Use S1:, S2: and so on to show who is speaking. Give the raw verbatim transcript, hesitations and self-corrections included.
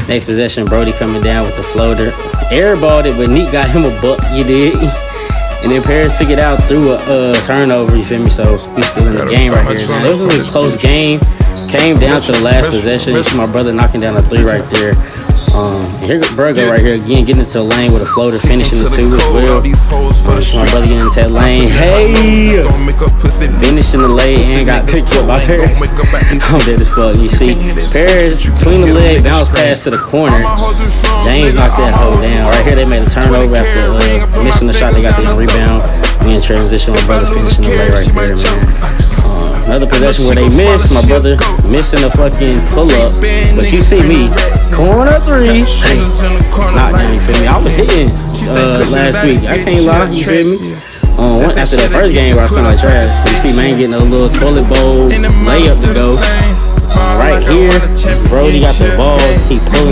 S1: Next possession, Brody coming down with the floater. Airballed it, but Neat got him a buck. You did. And then Paris took it out through a uh, turnover. You feel me? So we still in the game right here. Now, this was a close game. Came down to the last possession. You see my brother knocking down a three right there. Um, here Burgo right here again, getting into the lane with a floater, finishing the two as well. Um, so my brother getting into that lane. Hey, finishing the lane and got picked up by Paris. I'm dead as fuck. You see, Paris between the leg, bounce pass to the corner. James knocked that hoe down. Right here, they made a turnover after uh, missing the shot. They got the rebound. We in transition. My brother finishing the lane right there, man. Another possession where they missed. My brother missing a fucking pull-up. But you see me. Corner three. Hey, knock down, you feel me? I was hitting uh, last week. I can't lie, you feel me? Um, one, after that first game where I felt like trash. You see man getting a little toilet bowl layup to go. Uh, right here, Brody got the ball. He pulling.